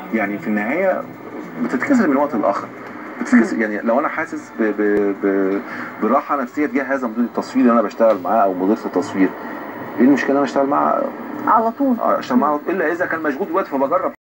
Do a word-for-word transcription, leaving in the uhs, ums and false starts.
يعني في النهايه بتتكسر من وقت لاخر، بتتكسر. يعني لو انا حاسس ب ب ب براحه نفسيه تجاه هذا مدير التصوير اللي انا بشتغل معاه او مدير التصوير، ايه المشكله انا اشتغل معاه على طول؟ اشتغل معاه الا اذا كان مشغول دلوقتي فبجرب